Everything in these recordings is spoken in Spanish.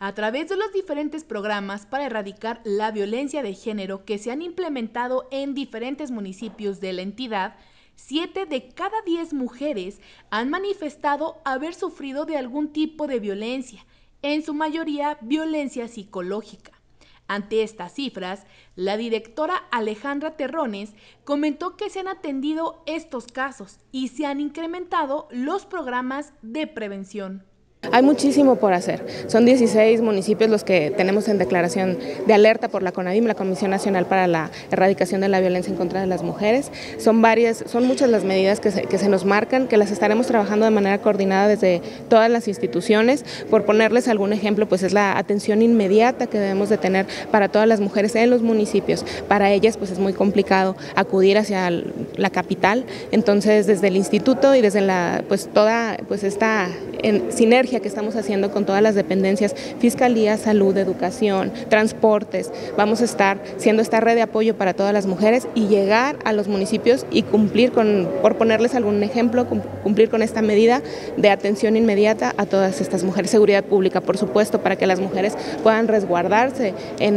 A través de los diferentes programas para erradicar la violencia de género que se han implementado en diferentes municipios de la entidad, 7 de cada 10 mujeres han manifestado haber sufrido de algún tipo de violencia, en su mayoría violencia psicológica. Ante estas cifras, la directora Alejandra Terrones comentó que se han atendido estos casos y se han incrementado los programas de prevención. Hay muchísimo por hacer. Son 16 municipios los que tenemos en declaración de alerta por la CONAVIM, la Comisión Nacional para la Erradicación de la Violencia en contra de las Mujeres. Son muchas las medidas que se nos marcan, que las estaremos trabajando de manera coordinada desde todas las instituciones. Por ponerles algún ejemplo, pues es la atención inmediata que debemos de tener para todas las mujeres en los municipios. Para ellas pues es muy complicado acudir hacia la capital, entonces desde el instituto y desde toda esta sinergia que estamos haciendo con todas las dependencias, Fiscalía, Salud, Educación, Transportes, vamos a estar siendo esta red de apoyo para todas las mujeres y llegar a los municipios y cumplir por ponerles algún ejemplo, cumplir con esta medida de atención inmediata a todas estas mujeres. Seguridad pública, por supuesto, para que las mujeres puedan resguardarse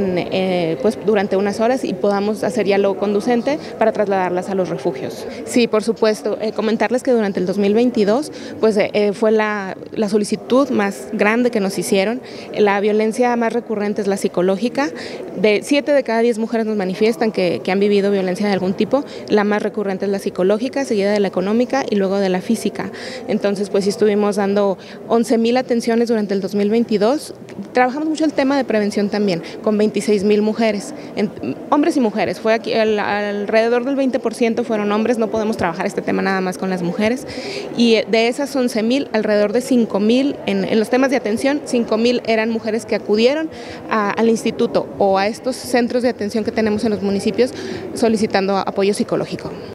durante unas horas y podamos hacer ya lo conducente para trasladarlas a los refugios. Sí, por supuesto, comentarles que durante el 2022 fue la solicitud más grande que nos hicieron. La violencia más recurrente es la psicológica. 7 de cada 10 mujeres nos manifiestan que han vivido violencia de algún tipo. La más recurrente es la psicológica, seguida de la económica y luego de la física. Entonces, pues sí estuvimos dando 11,000 atenciones durante el 2022. Trabajamos mucho el tema de prevención también, con 26,000 mujeres, hombres y mujeres. Fue aquí alrededor del 20% fueron hombres, no podemos trabajar este tema nada más con las mujeres. Y de esas 11,000, alrededor de 5,000 en los temas de atención, 5,000 eran mujeres que acudieron al instituto o a estos centros de atención que tenemos en los municipios solicitando apoyo psicológico.